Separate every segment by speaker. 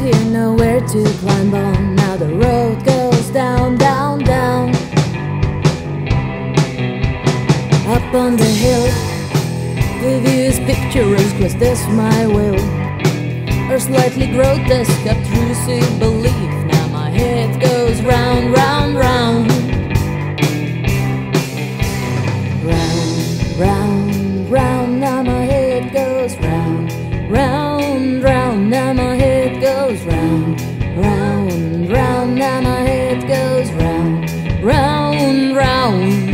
Speaker 1: here, nowhere to climb on. Now the road goes down, down, down. Up on the hill, the view is picturesque, was this my will? Or slightly grotesque, obtrusive belief. Now my head goes round, round, round. Round, round, round, now my head goes round. Round, round, now my head goes round. Round, round, now my head goes round. Round, round.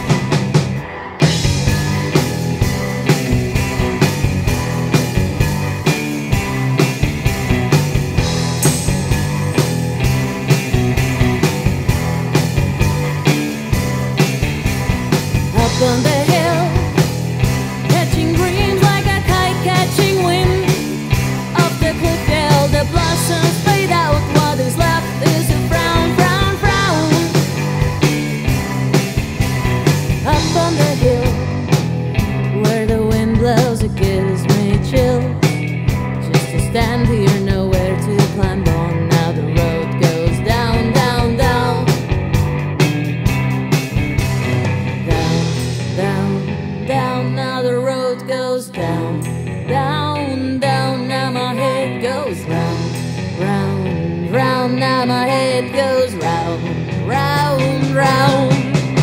Speaker 1: Up on the hill, catching dreams like a kite catching wind. Off the cliff dale, the blossoms fade out. What is left is a frown, frown, frown. Up on the hill, where the wind blows, it gives me chills. Just to stand here, nowhere to climb on. Now the road goes down, down, down. Down, down, now the road goes down. Down, down, now my head goes round. Round, round, now my head goes round. Round, round.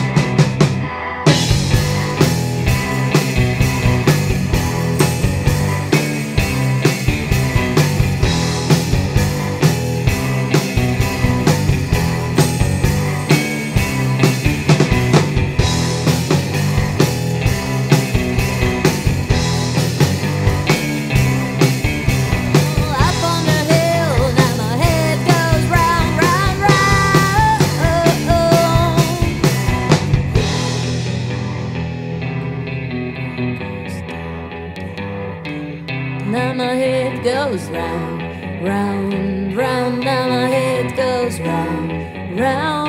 Speaker 1: Now my head goes round, round, round. Now my head goes round, round.